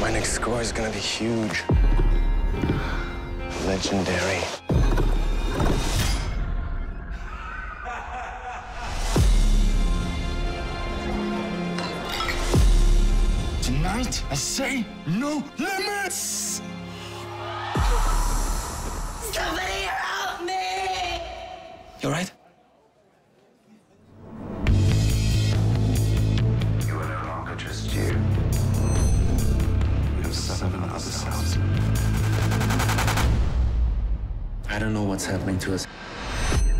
My next score is gonna be huge. Legendary. Tonight, I say no limits! Somebody help me! You all right? You are no longer just you. We have 7 other selves. I don't know what's happening to us.